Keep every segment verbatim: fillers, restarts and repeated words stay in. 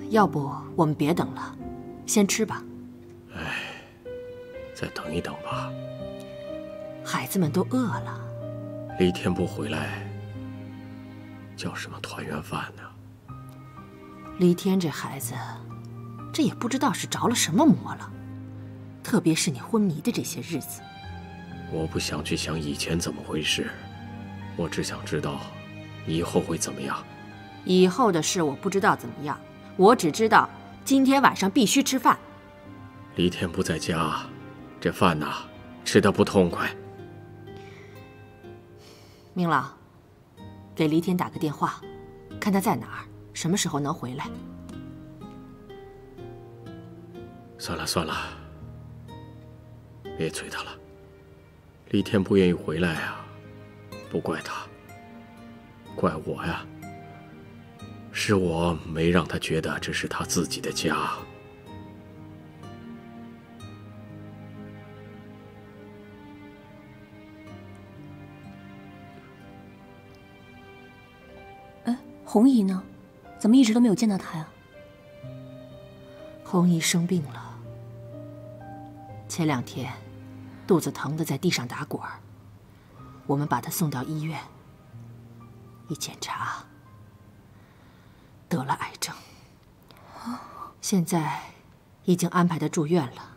要不我们别等了，先吃吧。 哎，再等一等吧。 孩子们都饿了。 李天不回来，叫什么团圆饭呢？ 黎天这孩子，这也不知道是着了什么魔了，特别是你昏迷的这些日子。 我不想去想以前怎么回事，我只想知道以后会怎么样。 以后的事我不知道怎么样，我只知道今天晚上必须吃饭。 黎天不在家，这饭呐，吃得不痛快。 明老，给黎天打个电话，看他在哪儿，什么时候能回来。 算了算了，别催他了。黎天不愿意回来啊，不怪他，怪我呀。是我没让他觉得这是他自己的家。 哎，红姨呢？怎么一直都没有见到她呀？ 红姨生病了，前两天肚子疼得在地上打滚儿，我们把她送到医院，一检查得了癌症，现在已经安排她住院了。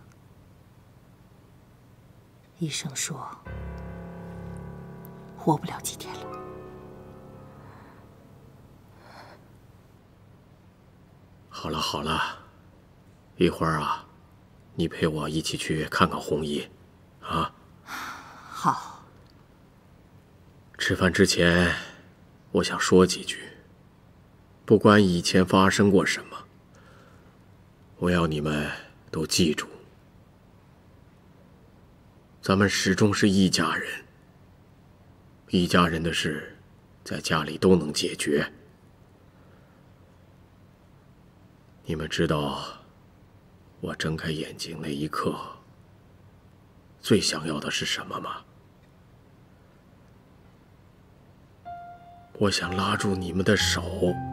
医生说活不了几天了。 好了好了，一会儿啊，你陪我一起去看看红姨，啊？ 好。 吃饭之前，我想说几句。不管以前发生过什么，我要你们都记住，咱们始终是一家人。一家人的事，在家里都能解决。你们知道，我睁开眼睛那一刻，最想要的是什么吗？我想拉住你们的手。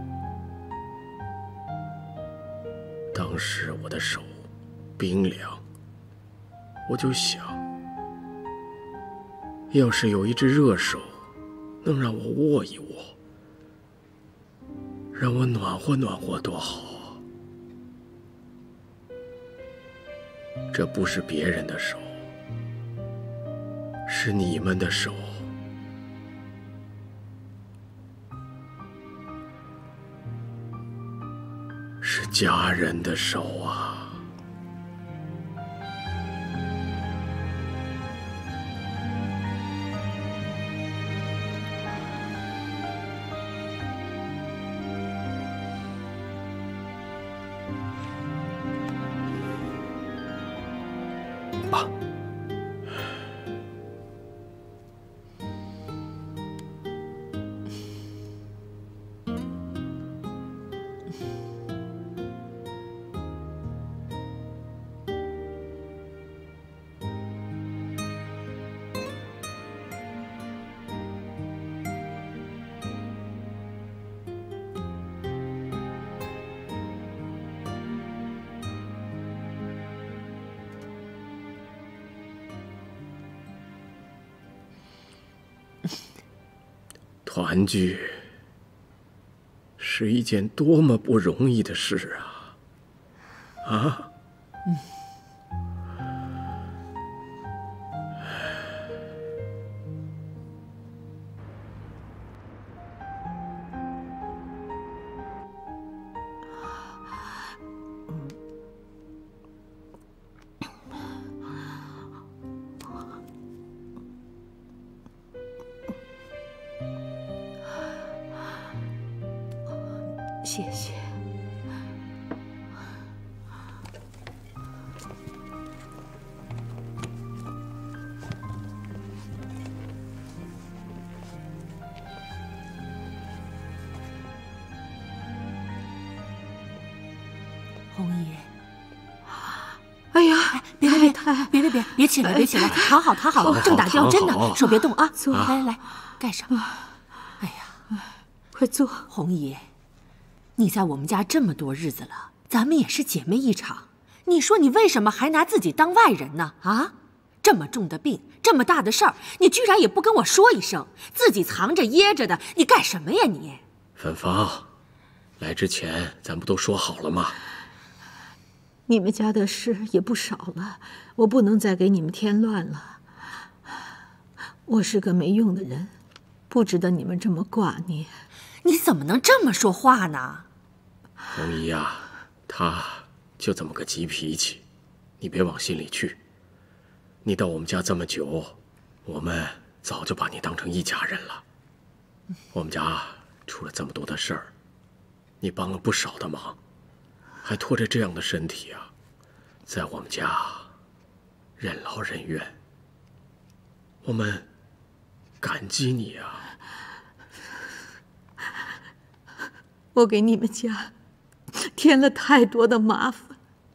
当时我的手冰凉，我就想，要是有一只热手能让我握一握，让我暖和暖和多好啊！这不是别人的手，是你们的手。是家人的手啊！爸。团聚是一件多么不容易的事啊！啊？ 嗯。谢谢。红姨， 哎呀， 别别别别别别别起来别起来，躺好躺好，正打吊针呢，手别动啊！ 坐， 来来来，盖上。哎呀， 快坐。 红姨，你在我们家这么多日子了， 咱们也是姐妹一场，你说你为什么还拿自己当外人呢？啊，这么重的病，这么大的事儿，你居然也不跟我说一声，自己藏着掖着的，你干什么呀你？ 芬芳，来之前咱不都说好了吗？ 你们家的事也不少了，我不能再给你们添乱了。我是个没用的人，不值得你们这么挂念。 你怎么能这么说话呢？ 红姨呀，他就这么个急脾气，你别往心里去。你到我们家这么久，我们早就把你当成一家人了。我们家出了这么多的事儿，你帮了不少的忙，还拖着这样的身体啊，在我们家任劳任怨，我们感激你啊。 我给你们家添了太多的麻烦，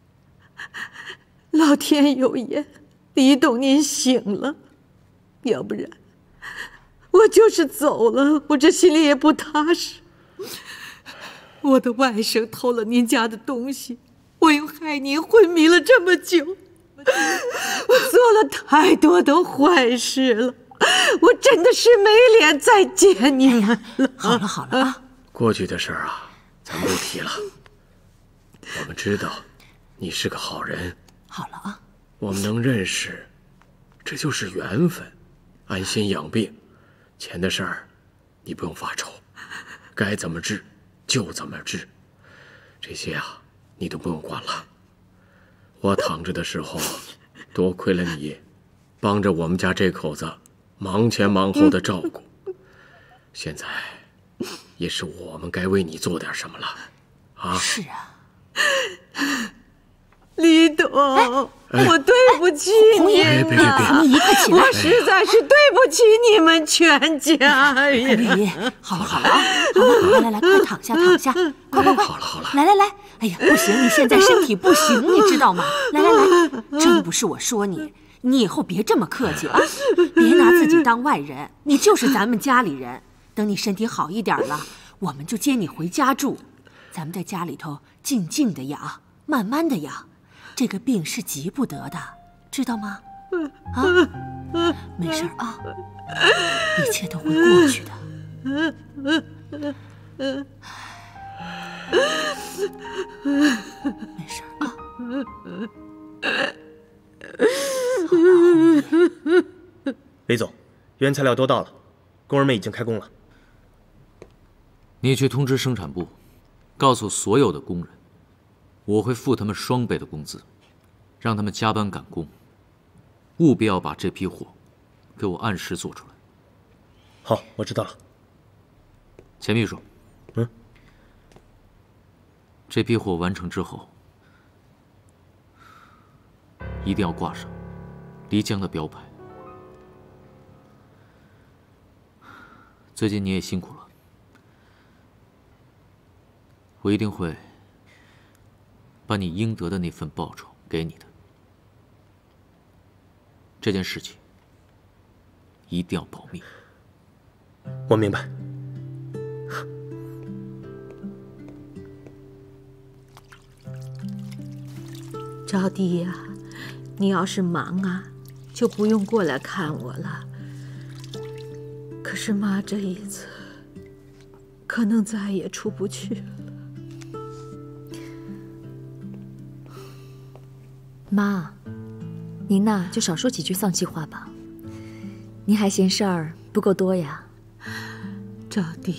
老天有眼，李董您醒了，要不然我就是走了，我这心里也不踏实。我的外甥偷了您家的东西，我又害您昏迷了这么久，我做了太多的坏事了，我真的是没脸再见你们了。 好了好了啊， 过去的事儿啊，咱不提了。我们知道你是个好人。 好了啊， 我们能认识，这就是缘分。安心养病，钱的事儿你不用发愁，该怎么治就怎么治，这些啊你都不用管了。我躺着的时候，多亏了你，帮着我们家这口子忙前忙后的照顾，现在也是我们该为你做点什么了，啊？ 是啊。 李董， 哎、 我对不起你别别别别， 你一个起来， 我实在是对不起你们全家呀！ 李，好了好了啊，好了，来来来，快躺下躺下，快快快， 好了好了， 来来来，哎呀，不行，你现在身体不行，你知道吗？来来来，真不是我说你，你以后别这么客气啊，别拿自己当外人，你就是咱们家里人。等你身体好一点了，我们就接你回家住，咱们在家里头静静的养，慢慢的养。这个病是急不得的，知道吗？啊，没事啊，一切都会过去的。没事啊。 李总，原材料都到了，工人们已经开工了。 你去通知生产部，告诉所有的工人，我会付他们双倍的工资，让他们加班赶工，务必要把这批货给我按时做出来。 好，我知道了。 钱秘书， 嗯， 这批货完成之后，一定要挂上漓江的标牌。最近你也辛苦了，我一定会把你应得的那份报酬给你的。这件事情一定要保密。 我明白。 招娣呀，你要是忙啊，就不用过来看我了。可是妈这一次可能再也出不去了。 妈，您呐就少说几句丧气话吧。您还嫌事儿不够多呀？ 招娣，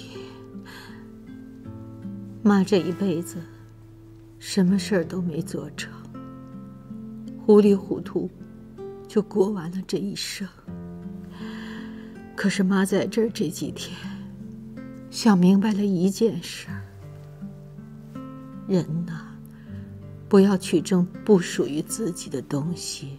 妈这一辈子什么事儿都没做成，糊里糊涂就过完了这一生。可是妈在这儿这几天想明白了一件事儿：人呐，不要去争不属于自己的东西，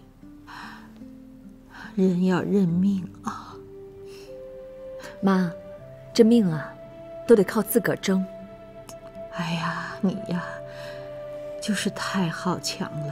人要认命啊。 妈，这命啊，都得靠自个儿争。 哎呀，你呀，就是太好强了。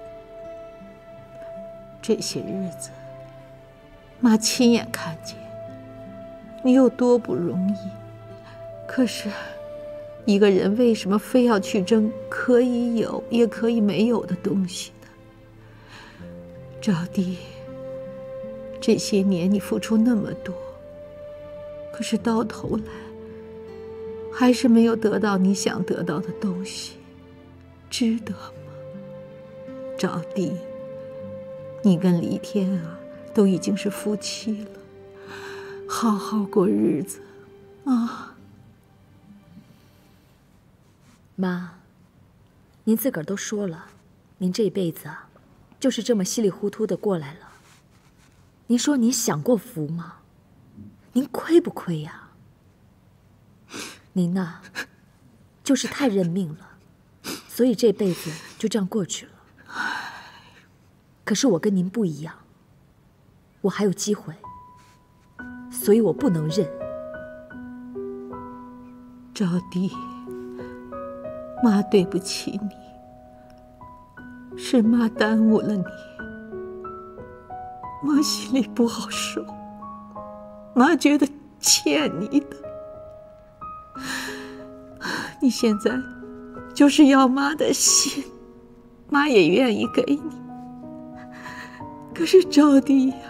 这些日子，妈亲眼看见你有多不容易，可是一个人为什么非要去争可以有也可以没有的东西呢？招娣，这些年你付出那么多，可是到头来还是没有得到你想得到的东西，值得吗？招娣，你跟黎天啊都已经是夫妻了，好好过日子啊。 妈，您自个儿都说了，您这辈子啊，就是这么稀里糊涂的过来了。您说您享过福吗？您亏不亏呀？您呐，就是太认命了，所以这辈子就这样过去了。可是我跟您不一样，我还有机会，所以我不能认。 招娣，妈对不起你，是妈耽误了你，妈心里不好受，妈觉得欠你的。你现在就是要妈的心，妈也愿意给你。可是招娣呀，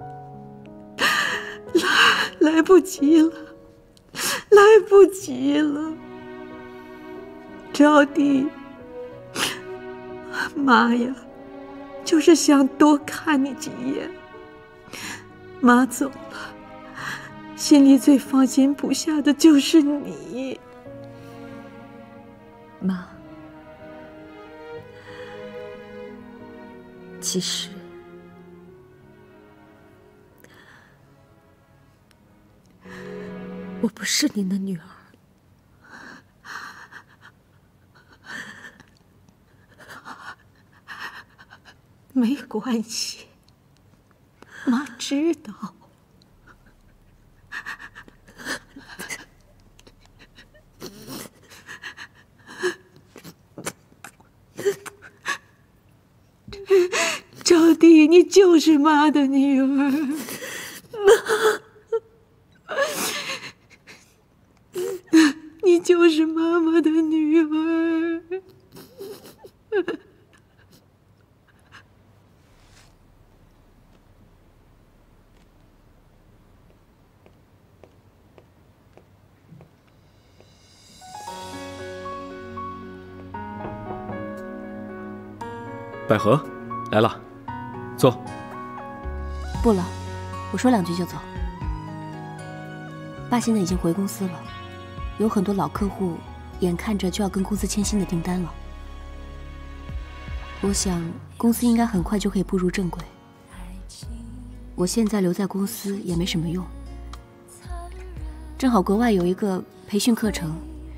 来来不及了，来不及了。招娣，妈呀，就是想多看你几眼。妈走了，心里最放心不下的就是你。 妈，其实我不是您的女儿。 没关系，妈知道。招娣，你就是妈的女儿，妈，你就是妈妈的女儿。 百合，来了，坐。 不了，我说两句就走。爸现在已经回公司了，有很多老客户眼看着就要跟公司签新的订单了。我想公司应该很快就可以步入正轨。我现在留在公司也没什么用，正好国外有一个培训课程，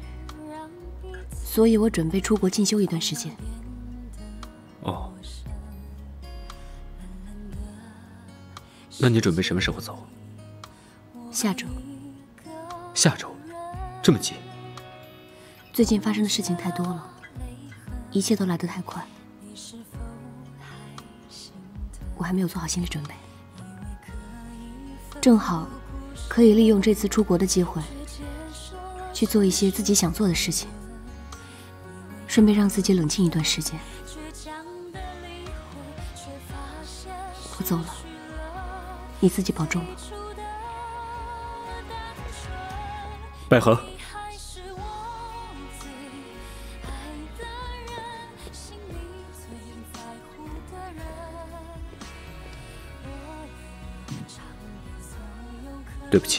所以我准备出国进修一段时间。 哦，那你准备什么时候走？ 下周。 下周？这么急？ 最近发生的事情太多了，一切都来得太快，我还没有做好心理准备。正好可以利用这次出国的机会，去做一些自己想做的事情，顺便让自己冷静一段时间。我走了，你自己保重了。 百合， 对不起，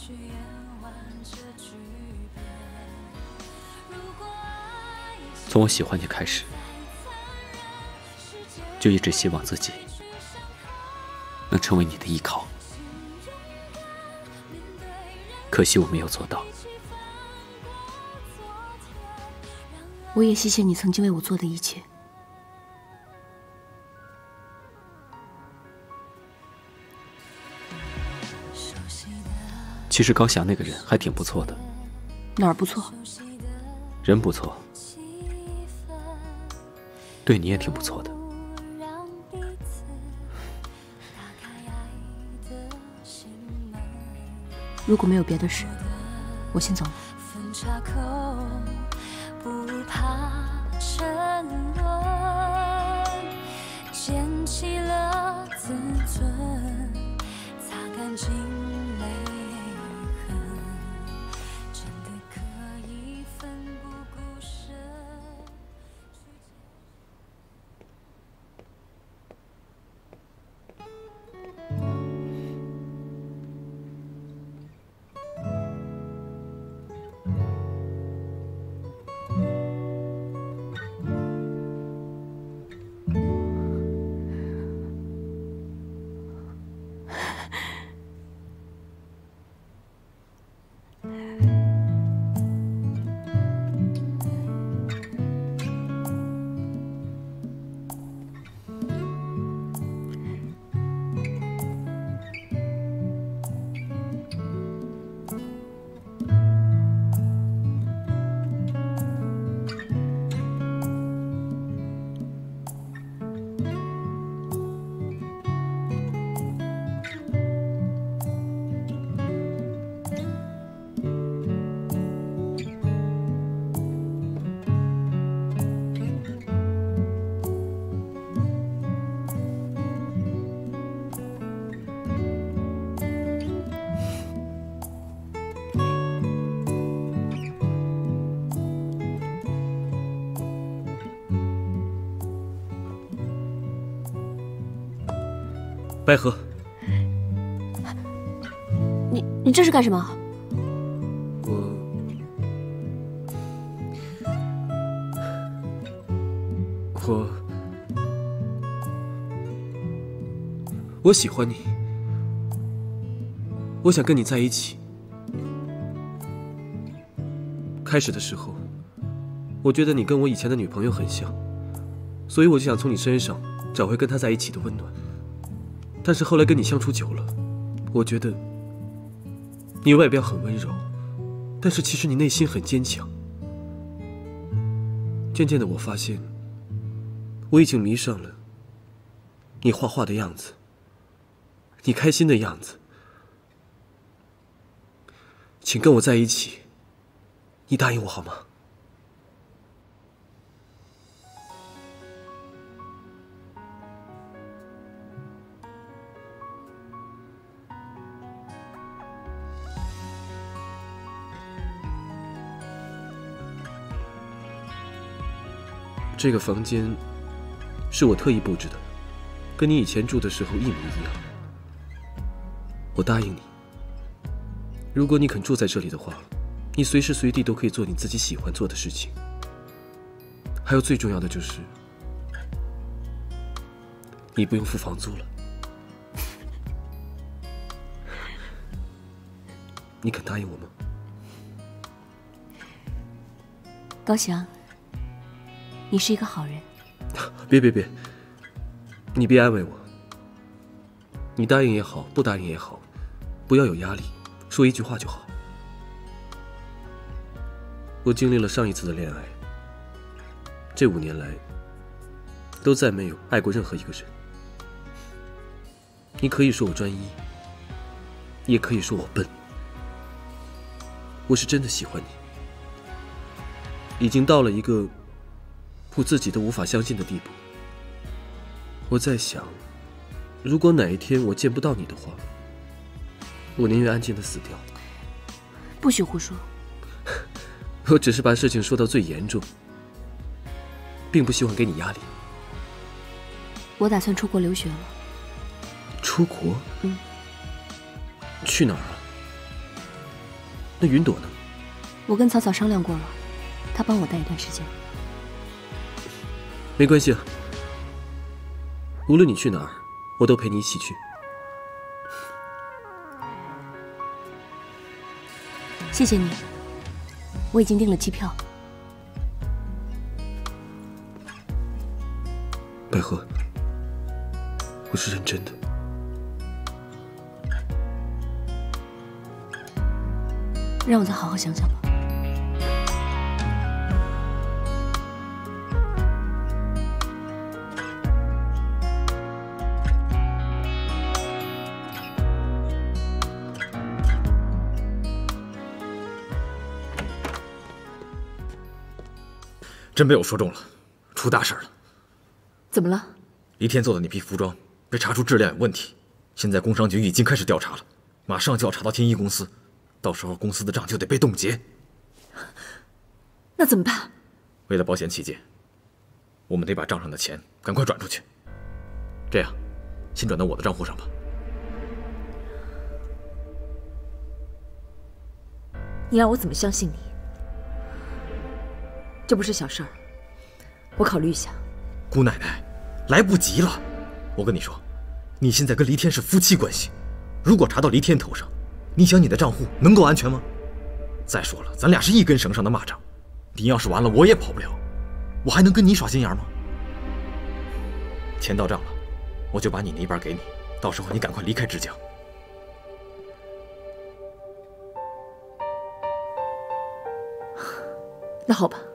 从我喜欢你开始，就一直希望自己能成为你的依靠，可惜我没有做到。 我也谢谢你曾经为我做的一切。 其实高霞那个人还挺不错的。 哪儿不错？ 人不错，对你也挺不错的。 如果没有别的事，我先走了。 岔口，不怕沉沦，捡起了自尊，擦干净泪痕，真的可以奋不顾身。 百合， 你你这是干什么？ 我我我喜欢你，我想跟你在一起。开始的时候，我觉得你跟我以前的女朋友很像，所以我就想从你身上找回跟她在一起的温暖。但是后来跟你相处久了，我觉得你外表很温柔，但是其实你内心很坚强。渐渐的，我发现我已经迷上了你画画的样子，你开心的样子。请跟我在一起，你答应我好吗？这个房间是我特意布置的，跟你以前住的时候一模一样。我答应你，如果你肯住在这里的话，你随时随地都可以做你自己喜欢做的事情。还有最重要的就是，你不用付房租了。你肯答应我吗？ 高翔，你是一个好人。 别别别，你别安慰我。你答应也好，不答应也好，不要有压力，说一句话就好。我经历了上一次的恋爱，这五年来都再没有爱过任何一个人。你可以说我专一，也可以说我笨，我是真的喜欢你，已经到了一个我自己都无法相信的地步。我在想，如果哪一天我见不到你的话，我宁愿安静的死掉。 不许胡说。 我只是把事情说到最严重，并不希望给你压力。 我打算出国留学了。 出国？ 嗯。 去哪儿啊？那云朵呢？ 我跟草草商量过了，她帮我带一段时间。 没关系啊，无论你去哪儿，我都陪你一起去。 谢谢你，我已经订了机票。 百合，我是认真的。 让我再好好想想吧。 真被我说中了，出大事了。 怎么了？ 黎天做的那批服装被查出质量有问题，现在工商局已经开始调查了，马上就要查到天一公司，到时候公司的账就得被冻结。 那怎么办？ 为了保险起见，我们得把账上的钱赶快转出去。这样，先转到我的账户上吧。 你让我怎么相信你？这不是小事儿，我考虑一下。 姑奶奶，来不及了！我跟你说，你现在跟黎天是夫妻关系，如果查到黎天头上，你想你的账户能够安全吗？再说了，咱俩是一根绳上的蚂蚱，你要是完了，我也跑不了，我还能跟你耍心眼吗？钱到账了，我就把你那一半给你，到时候你赶快离开枝江。 那好吧。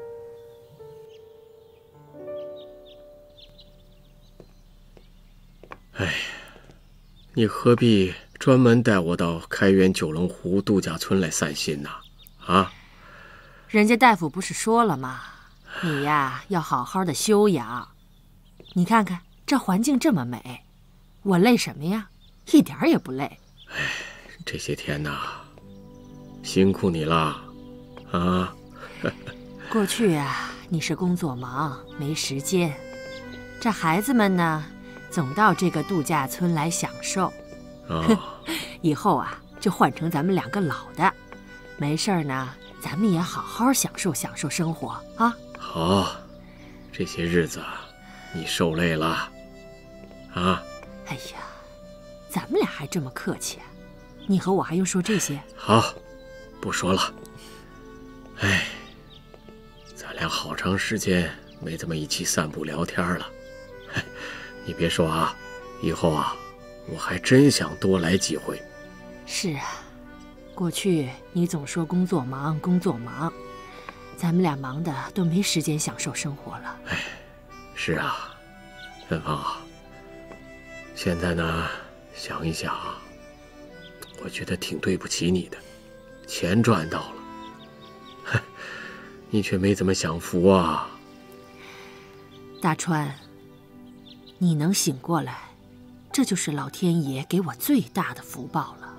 哎，你何必专门带我到开元九龙湖度假村来散心呢？啊？ 人家大夫不是说了吗？你呀，要好好的休养。你看看这环境这么美，我累什么呀？一点儿也不累。 哎，这些天呐，辛苦你了，啊！ 过去啊，你是工作忙没时间，这孩子们呢，总到这个度假村来享受。 哦， 以后啊，就换成咱们两个老的，没事儿呢，咱们也好好享受享受生活啊。 好，这些日子你受累了，啊。 哎呀，咱们俩还这么客气啊？你和我还用说这些？ 好，不说了。哎，咱俩好长时间没这么一起散步聊天了。你别说啊，以后啊，我还真想多来几回。 是啊，过去你总说工作忙，工作忙，咱们俩忙的都没时间享受生活了。 哎，是啊，芬芳啊，现在呢，想一想，我觉得挺对不起你的。钱赚到了，哼，你却没怎么享福啊。 大川，你能醒过来，这就是老天爷给我最大的福报了。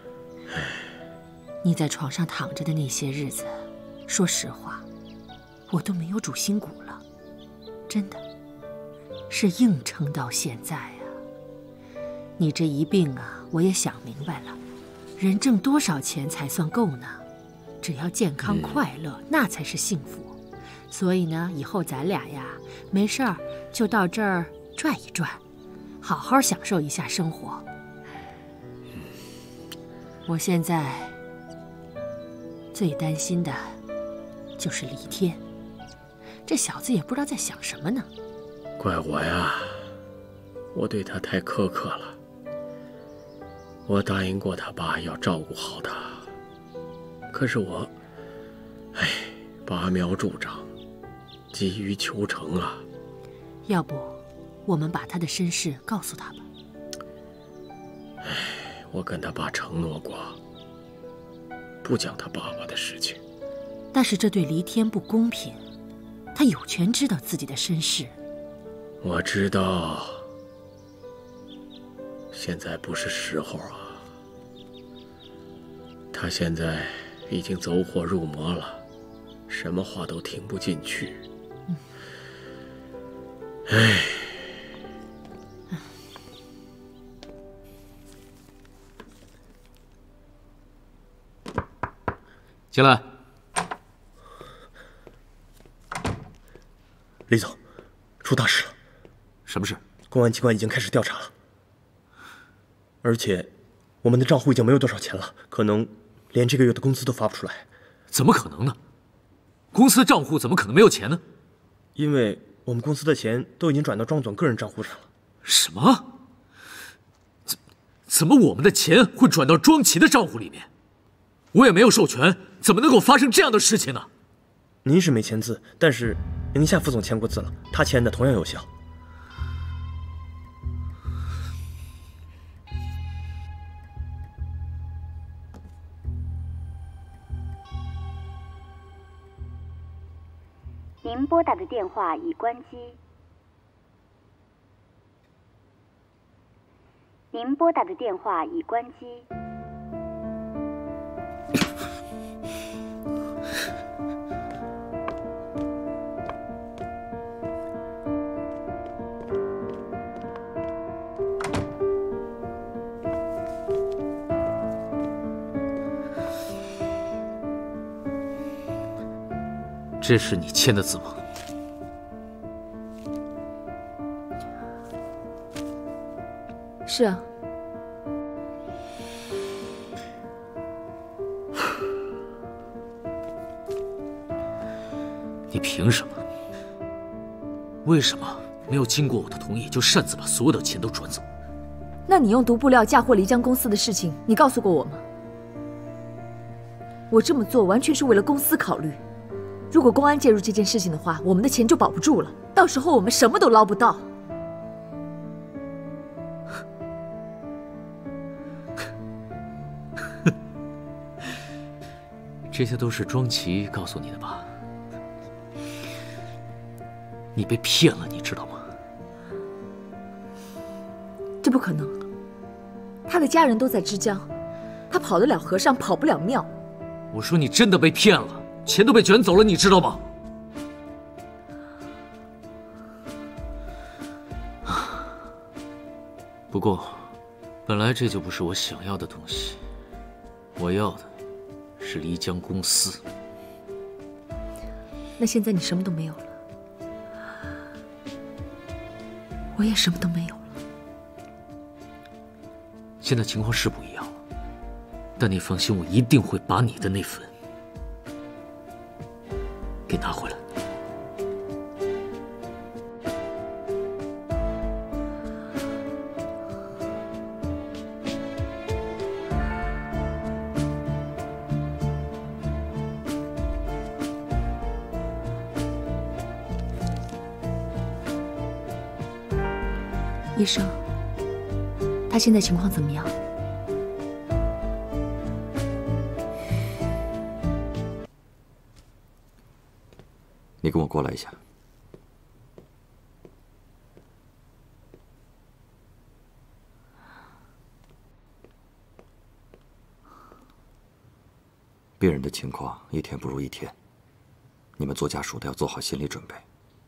你在床上躺着的那些日子，说实话，我都没有主心骨了，真的，是硬撑到现在啊。你这一病啊，我也想明白了，人挣多少钱才算够呢？只要健康快乐，嗯、那才是幸福。所以呢，以后咱俩呀，没事儿就到这儿转一转，好好享受一下生活。我现在最担心的就是黎天，这小子也不知道在想什么呢。 怪我呀，我对他太苛刻了。我答应过他爸要照顾好他，可是我，哎，拔苗助长，急于求成啊。 要不，我们把他的身世告诉他吧。 哎，我跟他爸承诺过，不讲他爸爸的事情。 但是这对黎天不公平，他有权知道自己的身世。 我知道，现在不是时候啊。他现在已经走火入魔了，什么话都听不进去。嗯，哎。 进来。 李总，出大事了。 什么事？ 公安机关已经开始调查了，而且我们的账户已经没有多少钱了，可能连这个月的工资都发不出来。 怎么可能呢？公司账户怎么可能没有钱呢？ 因为我们公司的钱都已经转到庄总个人账户上了。 什么？怎怎么我们的钱会转到庄奇的账户里面？我也没有授权，怎么能够发生这样的事情呢？ 您是没签字，但是宁夏副总签过字了，他签的同样有效。 您拨打的电话已关机。您拨打的电话已关机。 这是你签的字吗？ 是啊。 你凭什么？为什么没有经过我的同意就擅自把所有的钱都转走？ 那你用毒布料嫁祸漓江公司的事情，你告诉过我吗？我这么做完全是为了公司考虑。如果公安介入这件事情的话，我们的钱就保不住了，到时候我们什么都捞不到。 这些都是庄琪告诉你的吧？你被骗了，你知道吗？ 这不可能，他的家人都在支江，他跑得了和尚跑不了庙。 我说你真的被骗了，钱都被卷走了，你知道吗？不过，本来这就不是我想要的东西，我要的是漓江公司。 那现在你什么都没有了，我也什么都没有了。 现在情况是不一样了，但你放心，我一定会把你的那份给拿回来。 医生，他现在情况怎么样？ 你跟我过来一下。病人的情况一天不如一天，你们做家属的要做好心理准备。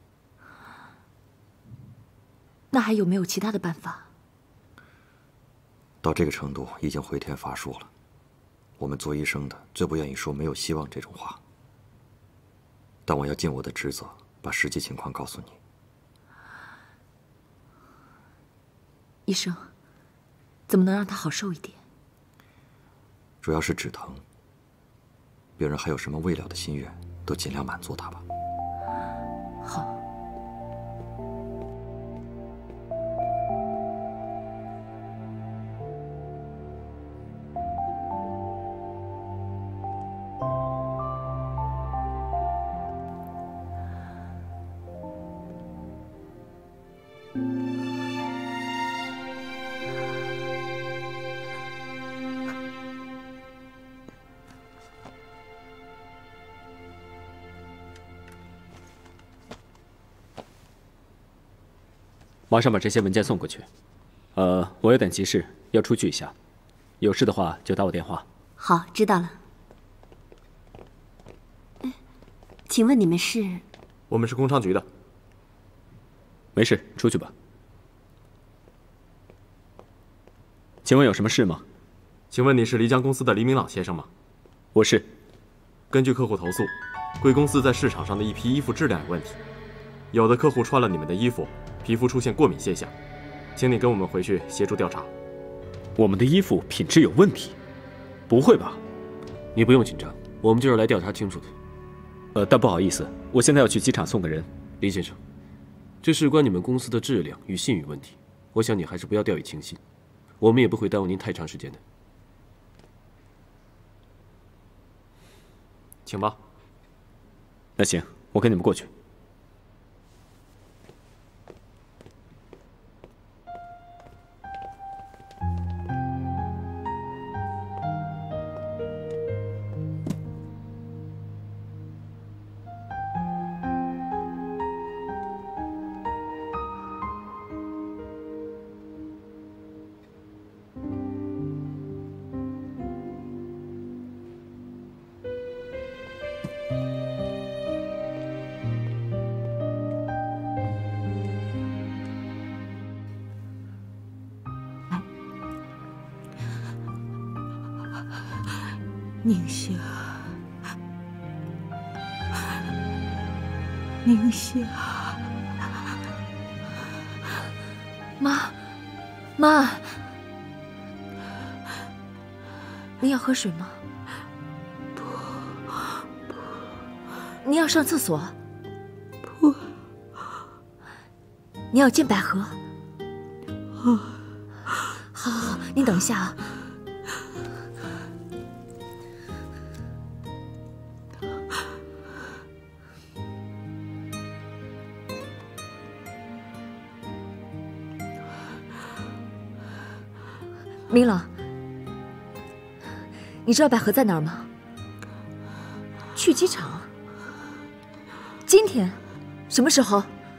那还有没有其他的办法？ 到这个程度，已经回天乏术了。我们做医生的最不愿意说没有希望这种话，但我要尽我的职责，把实际情况告诉你。 医生，怎么能让他好受一点？ 主要是止疼。病人还有什么未了的心愿，都尽量满足他吧。 好。 马上把这些文件送过去。呃，我有点急事，要出去一下，有事的话就打我电话。 好，知道了。请问你们是？ 我们是工商局的。 没事，出去吧。请问有什么事吗？ 请问你是漓江公司的黎明朗先生吗？ 我是。 根据客户投诉，贵公司在市场上的一批衣服质量有问题，有的客户穿了你们的衣服，皮肤出现过敏现象，请你跟我们回去协助调查。 我们的衣服品质有问题？不会吧？ 你不用紧张，我们就是来调查清楚的。 呃，但不好意思，我现在要去机场送个人。 林先生，这事关你们公司的质量与信誉问题，我想你还是不要掉以轻心，我们也不会耽误您太长时间的。 请吧。 那行，我跟你们过去。 宁夏，宁夏， 妈，妈，你要喝水吗？ 不，不。 你要上厕所？ 不。 你要见百合？ 啊。 好，好，好，你等一下啊。明朗，你知道百合在哪儿吗？去机场。今天？什么时候？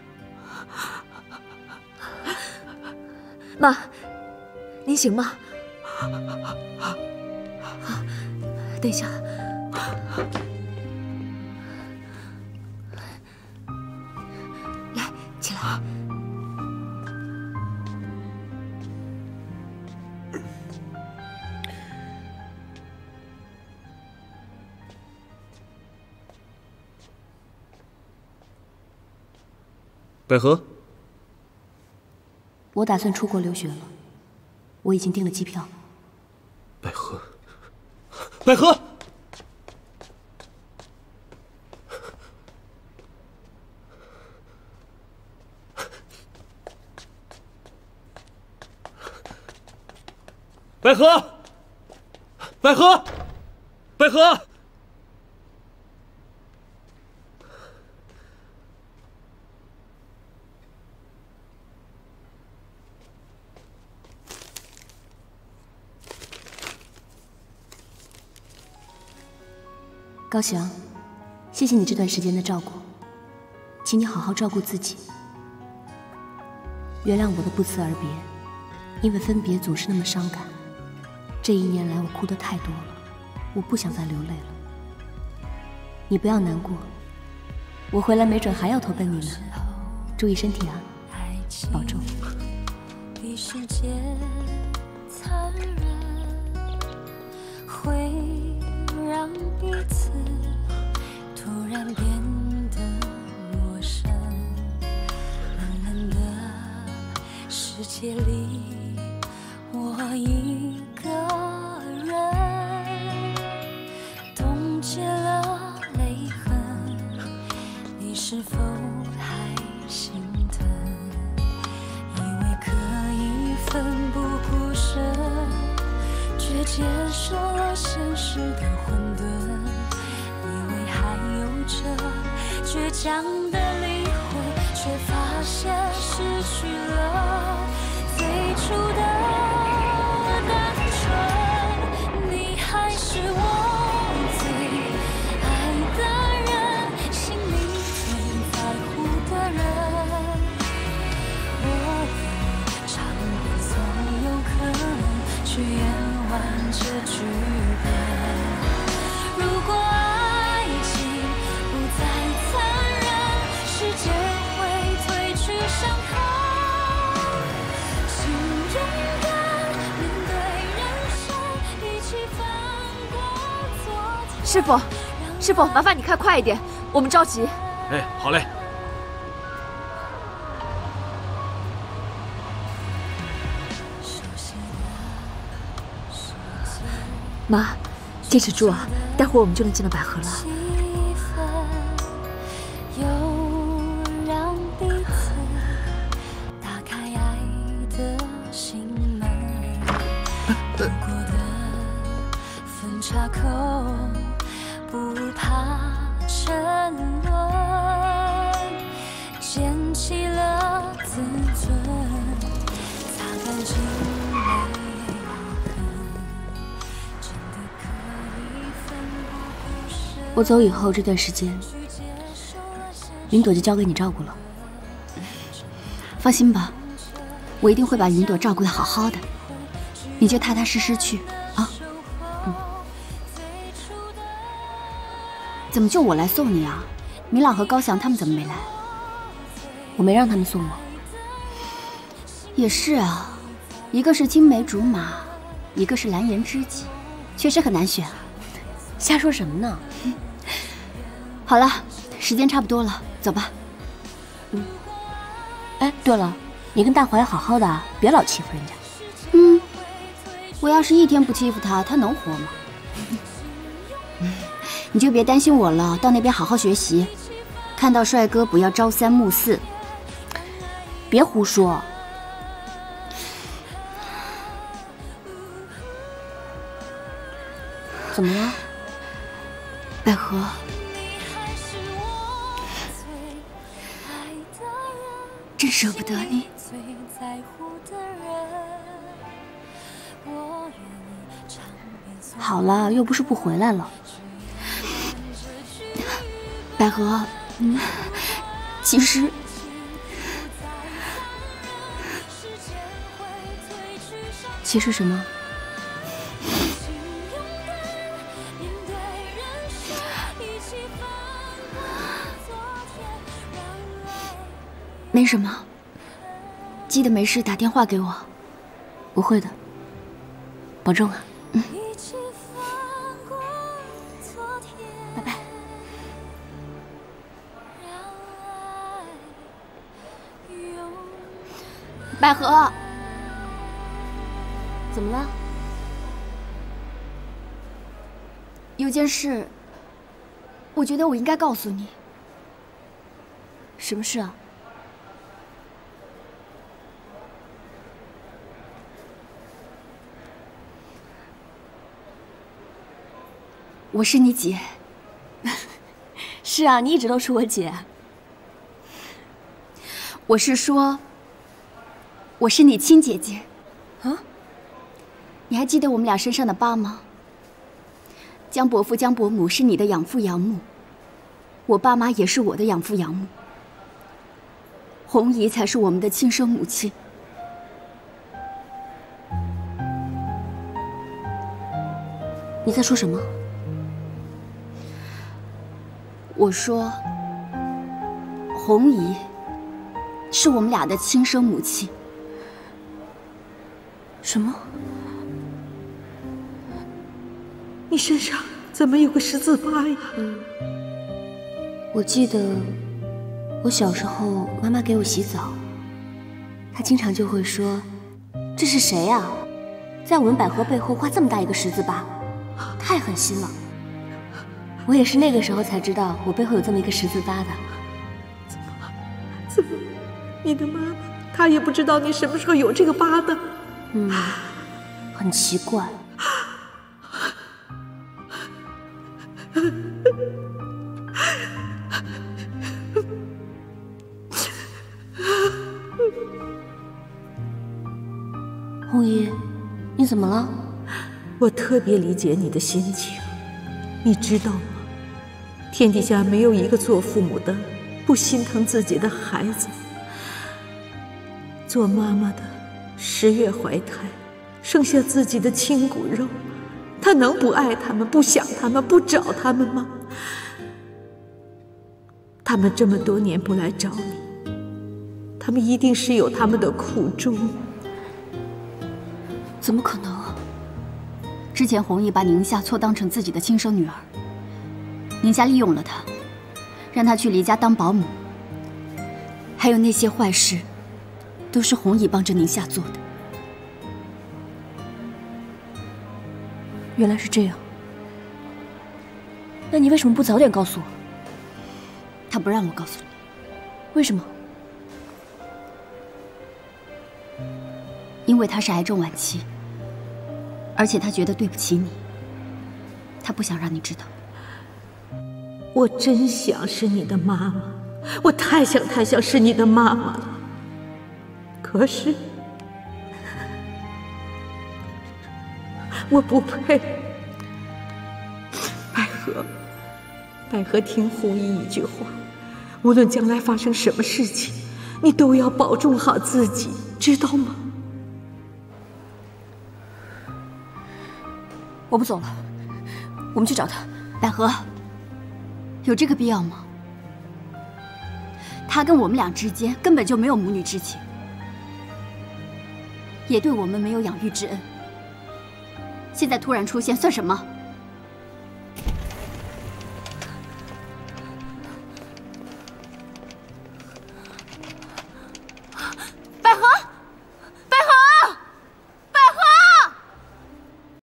妈，您行吗？好，等一下。来，起来。 百合， 我打算出国留学了，我已经订了机票。 百合，百合，百合，百合，百合。 高翔，谢谢你这段时间的照顾，请你好好照顾自己。原谅我的不辞而别，因为分别总是那么伤感。这一年来我哭得太多了，我不想再流泪了。你不要难过，我回来没准还要投奔你呢。注意身体啊，保重。 会让彼此突然变得陌生，冷冷的世界里，我一个人冻结了泪痕，你是否还心疼？以为可以奋不顾身，却接受了现实的混沌，以为还有着倔强的灵魂，却发现失去了最初的单纯。你还是我最爱的人，心里最在乎的人。我尝遍所有可能，却演完这剧本。如果爱情不再残忍，世界会褪去伤痕。请勇敢面对人生，一起翻过昨天。 师傅，师傅，麻烦你开快一点，我们着急。 哎，好嘞。 妈，坚持住啊，待会儿我们就能见到百合了。 又让彼此打开爱的心门，路过的分岔口，不怕沉沦，捡起了自尊，擦干净泪。 我走以后这段时间，云朵就交给你照顾了。放心吧，我一定会把云朵照顾得好好的，你就踏踏实实去啊。嗯。怎么就我来送你啊？明朗和高翔他们怎么没来？我没让他们送我。也是啊，一个是青梅竹马，一个是蓝颜知己，确实很难选啊。 瞎说什么呢？ 好了，时间差不多了，走吧。 嗯。哎，对了，你跟大华要好好的，别老欺负人家。 嗯，我要是一天不欺负他，他能活吗？你就别担心我了，到那边好好学习，看到帅哥不要朝三暮四。 别胡说。怎么了， 百合？真舍不得你。 好了，又不是不回来了。 百合，嗯，其实其实什么？ 没什么，记得没事打电话给我。 不会的，保重啊。 嗯。 拜拜。 百合， 怎么了？ 有件事，我觉得我应该告诉你。 什么事啊？ 我是你姐。 是啊，你一直都是我姐。 我是说，我是你亲姐姐。 啊？ 你还记得我们俩身上的疤吗？江伯父、江伯母是你的养父养母，我爸妈也是我的养父养母。红姨才是我们的亲生母亲。 你在说什么？ 我说，红姨是我们俩的亲生母亲。 什么？ 你身上怎么有个十字疤呀？ 嗯，我记得我小时候妈妈给我洗澡，她经常就会说：“这是谁呀？在我们百合背后画这么大一个十字疤，太狠心了。”我也是那个时候才知道我背后有这么一个十字疤的。 怎么？怎么？你的妈妈她也不知道你什么时候有这个疤的？ 嗯，很奇怪。红姨，你怎么了？ 我特别理解你的心情，你知道吗？天底下没有一个做父母的不心疼自己的孩子。做妈妈的十月怀胎，剩下自己的亲骨肉，她能不爱他们、不想他们、不找他们吗？他们这么多年不来找你，他们一定是有他们的苦衷。 怎么可能啊？ 之前红姨把宁夏错当成自己的亲生女儿，宁夏利用了她，让她去离家当保姆，还有那些坏事，都是红姨帮着宁夏做的。 原来是这样，那你为什么不早点告诉我？ 她不让我告诉你。 为什么？ 因为她是癌症晚期，而且她觉得对不起你，她不想让你知道。 我真想是你的妈妈，我太想太想是你的妈妈了。可是，我不配。百合，百合，听红姨一句话，无论将来发生什么事情，你都要保重好自己，知道吗？ 我不走了，我们去找他。 百合，有这个必要吗？他跟我们俩之间根本就没有母女之情，也对我们没有养育之恩。现在突然出现算什么？